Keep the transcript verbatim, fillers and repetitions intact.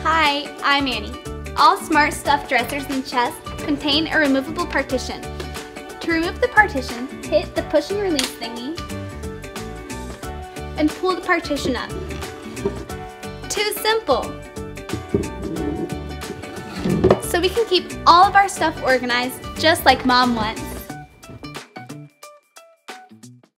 Hi, I'm Annie. All Smartstuff dressers and chests contain a removable partition. To remove the partition, hit the push and release thingy and pull the partition up. Too simple! So we can keep all of our stuff organized just like Mom wants.